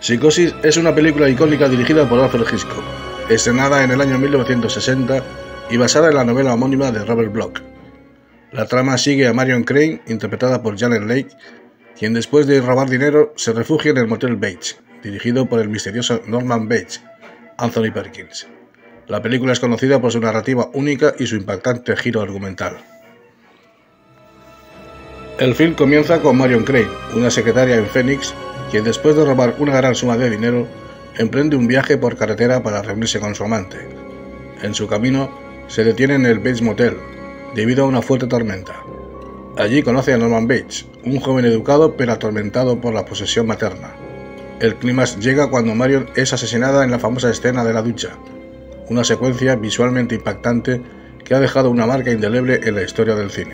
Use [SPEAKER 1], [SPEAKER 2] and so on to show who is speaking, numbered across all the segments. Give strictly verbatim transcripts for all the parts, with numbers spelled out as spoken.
[SPEAKER 1] Psicosis es una película icónica dirigida por Alfred Hitchcock, estrenada en el año mil novecientos sesenta y basada en la novela homónima de Robert Bloch. La trama sigue a Marion Crane, interpretada por Janet Leigh, quien después de robar dinero se refugia en el motel Bates, dirigido por el misterioso Norman Bates, Anthony Perkins. La película es conocida por su narrativa única y su impactante giro argumental. El film comienza con Marion Crane, una secretaria en Phoenix, quien después de robar una gran suma de dinero, emprende un viaje por carretera para reunirse con su amante. En su camino, se detiene en el Bates Motel, debido a una fuerte tormenta. Allí conoce a Norman Bates, un joven educado pero atormentado por la posesión materna. El clímax llega cuando Marion es asesinada en la famosa escena de la ducha, una secuencia visualmente impactante que ha dejado una marca indeleble en la historia del cine.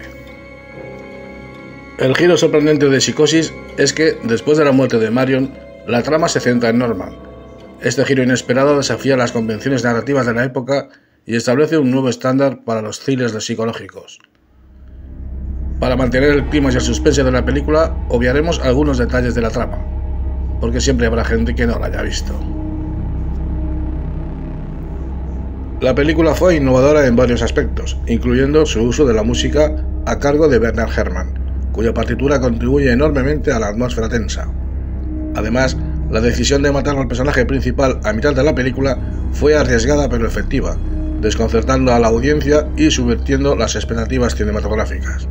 [SPEAKER 1] El giro sorprendente de Psicosis es que, después de la muerte de Marion, la trama se centra en Norman. Este giro inesperado desafía las convenciones narrativas de la época y establece un nuevo estándar para los thrillers psicológicos. Para mantener el clima y el suspense de la película, obviaremos algunos detalles de la trama, porque siempre habrá gente que no la haya visto. La película fue innovadora en varios aspectos, incluyendo su uso de la música a cargo de Bernard Herrmann, cuya partitura contribuye enormemente a la atmósfera tensa. Además, la decisión de matar al personaje principal a mitad de la película fue arriesgada pero efectiva, desconcertando a la audiencia y subvirtiendo las expectativas cinematográficas.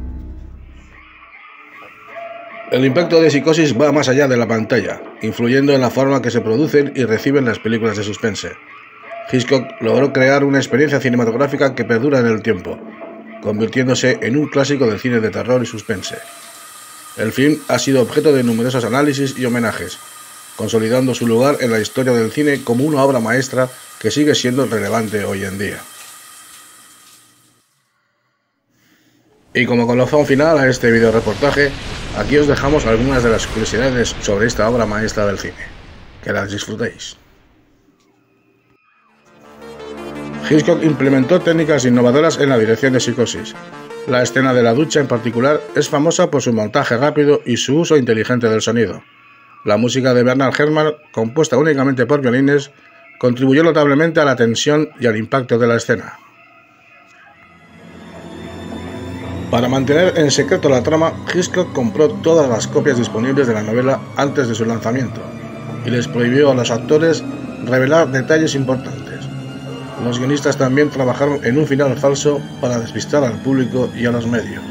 [SPEAKER 1] El impacto de Psicosis va más allá de la pantalla, influyendo en la forma que se producen y reciben las películas de suspense. Hitchcock logró crear una experiencia cinematográfica que perdura en el tiempo, convirtiéndose en un clásico del cine de terror y suspense. El film ha sido objeto de numerosos análisis y homenajes, consolidando su lugar en la historia del cine como una obra maestra que sigue siendo relevante hoy en día. Y como colofón final a este video reportaje, aquí os dejamos algunas de las curiosidades sobre esta obra maestra del cine. Que las disfrutéis. Hitchcock implementó técnicas innovadoras en la dirección de Psicosis. La escena de la ducha en particular es famosa por su montaje rápido y su uso inteligente del sonido. La música de Bernard Herrmann, compuesta únicamente por violines, contribuyó notablemente a la tensión y al impacto de la escena. Para mantener en secreto la trama, Hitchcock compró todas las copias disponibles de la novela antes de su lanzamiento y les prohibió a los actores revelar detalles importantes. Los guionistas también trabajaron en un final falso para despistar al público y a los medios.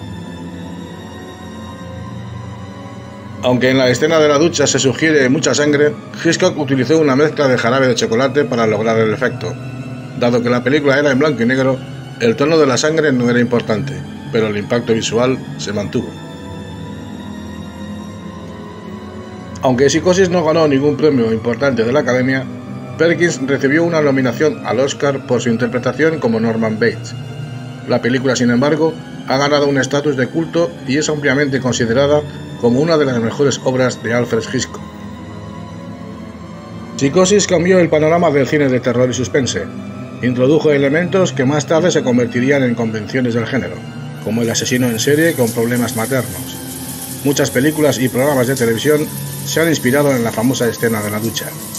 [SPEAKER 1] Aunque en la escena de la ducha se sugiere mucha sangre, Hitchcock utilizó una mezcla de jarabe de chocolate para lograr el efecto. Dado que la película era en blanco y negro, el tono de la sangre no era importante, pero el impacto visual se mantuvo. Aunque Psicosis no ganó ningún premio importante de la Academia, Perkins recibió una nominación al Oscar por su interpretación como Norman Bates. La película, sin embargo, ha ganado un estatus de culto y es ampliamente considerada como una de las mejores obras de Alfred Hitchcock. Psicosis cambió el panorama del cine de terror y suspense. Introdujo elementos que más tarde se convertirían en convenciones del género, como el asesino en serie con problemas maternos. Muchas películas y programas de televisión se han inspirado en la famosa escena de la ducha.